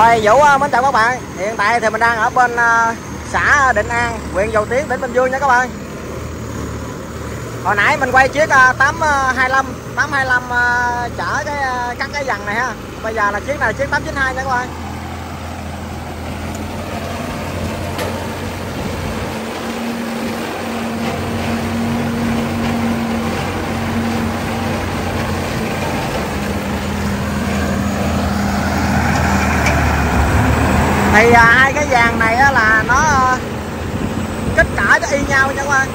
Rồi Vũ mến chào các bạn. Hiện tại thì mình đang ở bên xã Định An, huyện Dầu Tiếng, tỉnh Bình Dương nha các bạn. Hồi nãy mình quay chiếc 825 chở cắt cái dằn này ha. Bây giờ là chiếc này là chiếc 892 nha các bạn. Thì hai cái dàn này á, là nó kích cỡ cho y nhau nha các bạn.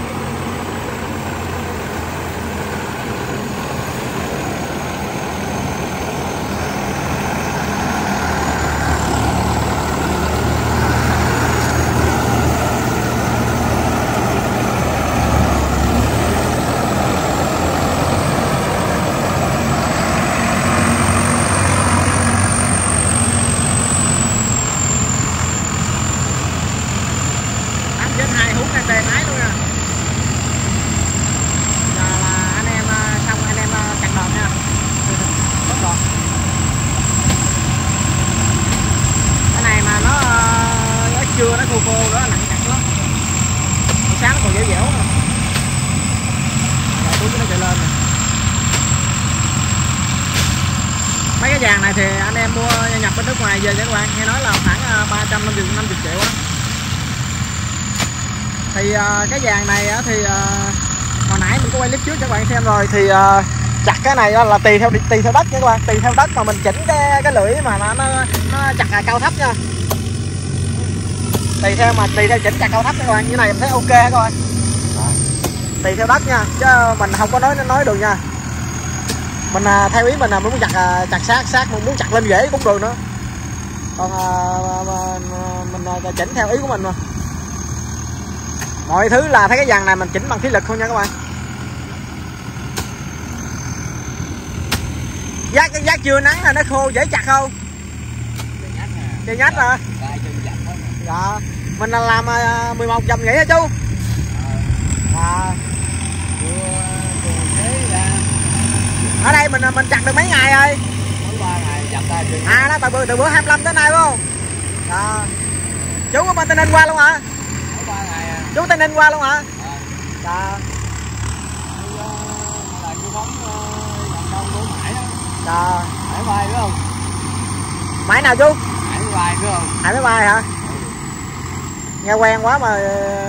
Chưa nó khô đó nặng chặt lắm. Sáng nó còn dẻo dẻo nè. Rồi túi nó chạy lên nè. Mấy cái dàn này thì anh em mua nhập bên nước ngoài về nha các bạn. Nghe nói là khoảng 350 triệu á. Thì cái dàn này thì hồi nãy mình có quay clip trước cho các bạn xem rồi. Thì chặt cái này là tùy theo đất nha các bạn. Tùy theo đất mà mình chỉnh cái lưỡi mà nó chặt cao thấp nha. Tùy theo chỉnh chặt cao thấp các bạn. Như này mình thấy ok các bạn. Tùy theo đất nha, chứ mình không có nói được nha. Mình theo ý mình là muốn chặt sát muốn chặt lên rễ cũng được nữa. Còn mình chỉnh theo ý của mình mà. Mọi thứ là thấy cái dàn này mình chỉnh bằng khí lực thôi nha các bạn. Giác chưa nắng là nó khô dễ chặt không? Chơi nhách hả? Dạ. Mình là làm 11 dầm nghỉ hả chú? Ở đây mình chặt được mấy ngày rồi? 3 ngày chặt ra. Đó từ bữa 25 tới nay phải không? Dạ. Chú có bên Tây Ninh qua luôn hả? 3 ngày à. Chú Tây Ninh qua luôn hả? Dạ. Là chú bóng gần đông của Mãi đó. Dạ. Hải Vai phải không? Mãi nào chú? Hải Vai phải không? Hải Vai hả? Nghe quen quá mà.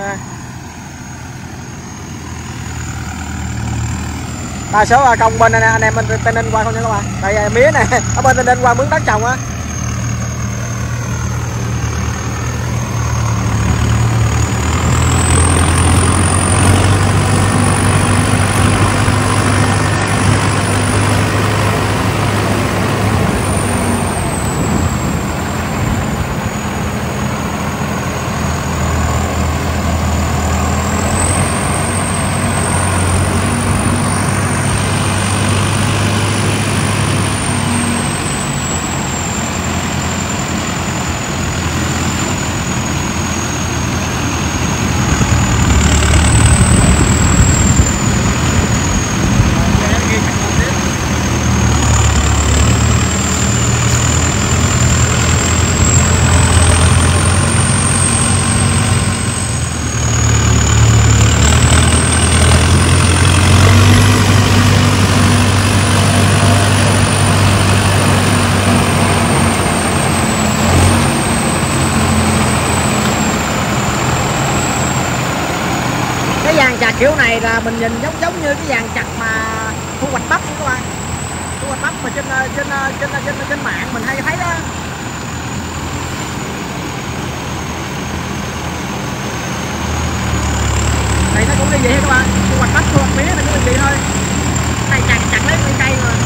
Đa số công bên anh em bên Tây Ninh qua không nha các bạn. Tại mía này ở bên Tây Ninh qua mướn đất trồng á. Chặt kiểu này là mình nhìn giống như cái dàn chặt mà thu hoạch bắp các bạn. Thu hoạch bắp mà trên mạng mình hay thấy đó. Này nó cũng như vậy các bạn. Thu hoạch bắp, thu hoạch mía nó cũng như vậy thôi. Này chặt lấy nguyên cây mà.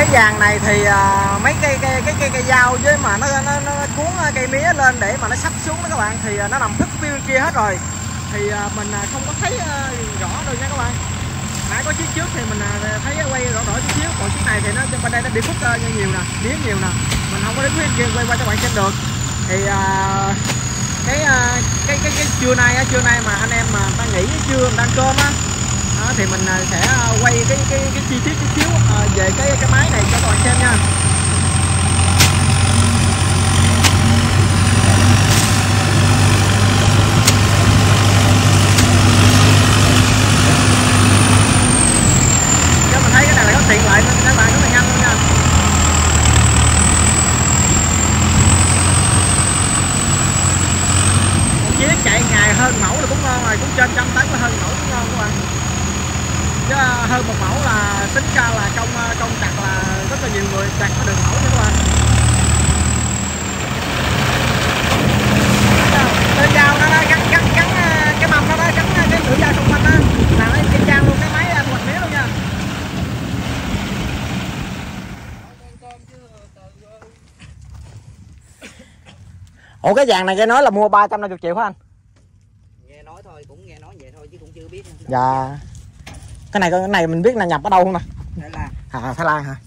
dàn này thì mấy cây dao với mà nó cuốn cây mía lên để mà nó sắp xuống đó các bạn, thì nó nằm thức phía bên kia hết rồi, thì mình không có thấy rõ được nha các bạn. Nãy có chiếc trước thì mình thấy quay rõ chút xíu, còn chiếc này thì nó bên đây nó bị khúc nhiều nè, mía nhiều nè, mình không có đứng phía bên kia quay qua cho bạn xem được. Thì cái trưa nay mà anh em mà ta nghỉ trưa mình ăn cơm á, thì mình sẽ quay cái chi tiết chút xíu về cái máy này cho các bạn xem nha. Cho mình thấy cái này là có tiện lợi nên các bạn rất là nhanh luôn nha. Một chiếc chạy ngày hơn mẫu là cũng ngon rồi, cũng trên 100 tấn là hơn mẫu cũng ngon các bạn. Chứ hơn một mẫu là tính ra là công chặt là rất là nhiều người chặt có được mẫu nha các bạn. Lưỡi dao nó gắn cái mâm nó gắn cái lưỡi dao xung quanh đó là nó y chang luôn cái máy thu hoạch mía luôn nha. Ủa cái dàn này cái nói là mua 350 triệu hả anh? Nghe nói thôi, cũng nghe nói vậy thôi chứ cũng chưa biết. Dạ. Cái này mình biết là nhập ở đâu không nè? Thái Lan. Thái Lan hả?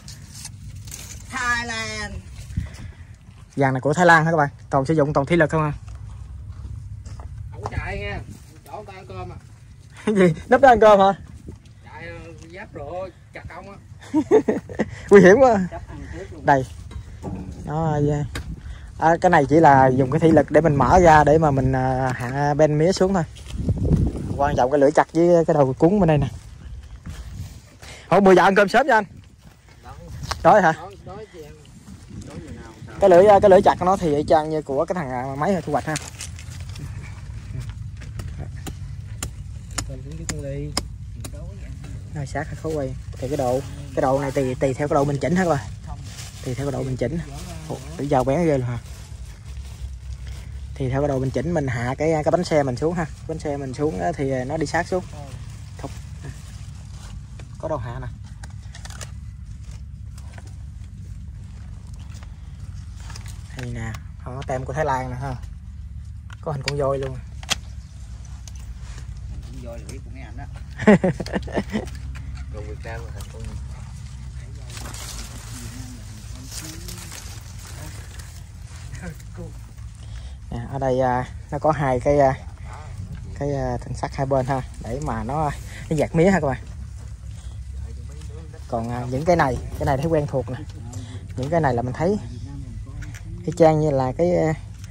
Thái Lan. Dàn này của Thái Lan hả các bạn? Toàn sử dụng toàn thủy lực không à? Không có chạy nha, chỗ ta ăn cơm à. Cái gì? Nấp đó ăn cơm hả? Chạy giáp rồi, chặt công á. Nguy hiểm quá. Đây. Đó, cái này chỉ là dùng cái thủy lực để mình mở ra để mà mình hạ ben mía xuống thôi. Quan trọng cái lưỡi chặt với cái đầu cuốn bên đây nè. Hồi 10 giờ ăn cơm sớm nha anh. Đói hả? Đói chị ăn. Đói người nào? Cái lưỡi chặt của nó thì y chang như của cái thằng máy thu hoạch ha. Nó sát khó quay. Thì cái độ này tùy theo cái độ mình chỉnh hả các bạn? Tùy theo cái độ mình chỉnh. Lưỡi dao bé ghê luôn hả? Thì theo cái độ mình chỉnh mình hạ cái bánh xe mình xuống ha, bánh xe mình xuống thì nó đi sát xuống. Thục. Có đâu hạ nè. Đây nè, có tem của Thái Lan nè ha, có hình con voi luôn. Con voi là biết của mấy anh đó. Còn Việt Nam là hình con. Ở đây nó có hai cái thanh sắt hai bên ha, để mà nó gạt mía ha các bạn. Còn những cái này thấy quen thuộc nè, những cái này là mình thấy cái trang như là cái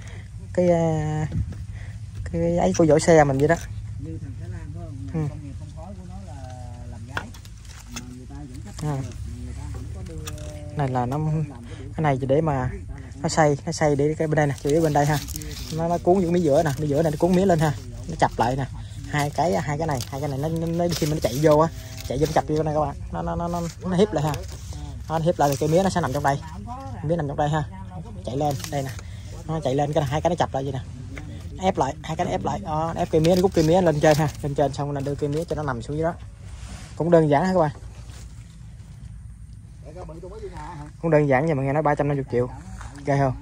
ấy của vỏ xe mình vậy đó. Như thằng Thái Lan phải không? Công nghiệp phân phối của nó là làm gái mà người ta vẫn chấp nhận được, người ta không có đưa. Này là nó cái này chỉ để mà nó xay để cái bên đây nè, chủ yếu bên đây ha, nó cuốn những mía giữa nè, mía giữa này nó cuốn mía lên ha, nó chập lại nè, hai cái này nó khi mà nó chạy vô á, chạy vô nó chập vô này các bạn, nó hiếp lại ha, nó hiếp lại thì cây mía nó sẽ nằm trong đây, mía nằm trong đây ha, chạy lên đây nè, nó chạy lên hai cái nó chập lại vậy nè, ép lại hai cái nó ép lại, ép cây mía, nó rút cây mía lên trên ha, lên trên xong là đưa cây mía cho nó nằm xuống dưới đó, cũng đơn giản ha các bạn. Cũng đơn giản, nhưng mà nghe nói 350 triệu ghê không?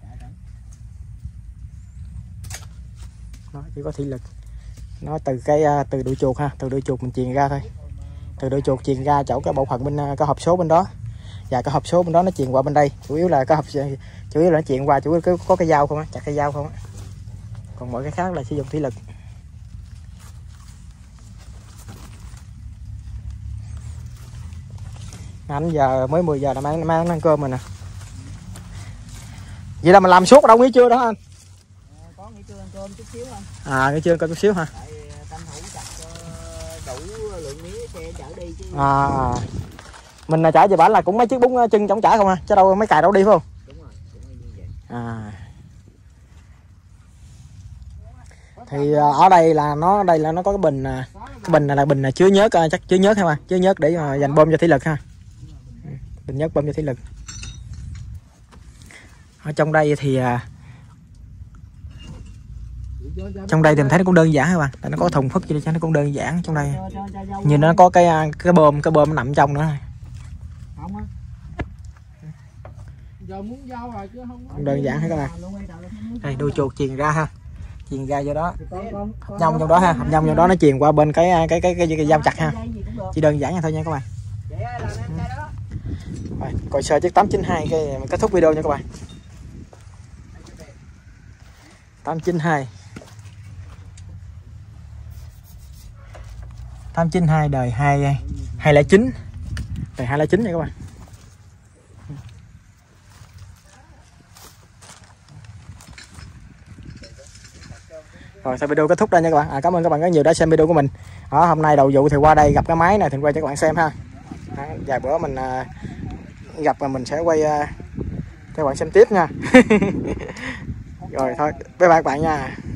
Nó chỉ có thủy lực, nó từ đuôi chuột ha, từ đuôi chuột mình truyền ra thôi, từ đuôi chuột truyền ra chỗ cái bộ phận bên cái hộp số bên đó, và cái hộp số bên đó nó truyền qua bên đây, chủ yếu là nó truyền qua, chủ yếu có cái dao không á, chặt cái dao không á, còn mọi cái khác là sử dụng thủy lực. Anh giờ mới 10 giờ là mang ăn cơm rồi nè. Vậy là mình làm suốt đâu nghỉ trưa đó anh? Có nghỉ trưa ăn cơm chút xíu anh. Nghỉ trưa ăn cơm chút xíu hả? Tại tranh thủ chặt đủ lượng mía xe chở đi chứ. Mình là chở về bển là cũng mấy chiếc bún chân chống chở không ha, chứ đâu mấy cài đâu đi phải không? Đúng rồi, cũng như vậy. Thì ở đây là nó có cái bình này là bình chứa nhớt, chắc chứa nhớt ha mà, chứa nhớt để mà dành bơm cho thủy lực ha. Bình nhớt bơm cho thủy lực. Ở trong đây thì mình thấy nó cũng đơn giản các bạn, tại nó có thùng phất cho nó cũng đơn giản. Trong đây nhìn nó có cái bơm nó nằm trong nữa. không á. Giờ muốn giao rồi chứ không đơn giản hết các bạn. Đây đuôi chuột truyền ra ha, truyền ra vô đó, hộp nhông trong đó ha, hộp nhông trong đó nó truyền qua bên cái dao chặt ha, chỉ đơn giản vậy thôi nha các bạn. Rồi, coi sơ chiếc 892 cái mình kết thúc video nha các bạn. 892 đời 209, đời 209 nha các bạn. Rồi sau video kết thúc đây nha các bạn. Cảm ơn các bạn rất nhiều đã xem video của mình. Hôm nay đầu vụ thì qua đây gặp cái máy này thì quay cho các bạn xem ha. Vài bữa mình gặp mà mình sẽ quay cho các bạn xem tiếp nha. Rồi thôi, bye bye các bạn nha.